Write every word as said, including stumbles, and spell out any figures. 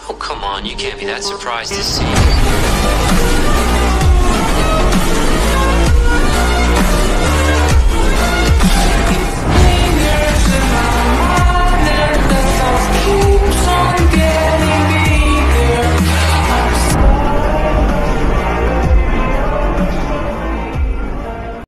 Oh, come on, you can't be that surprised to see.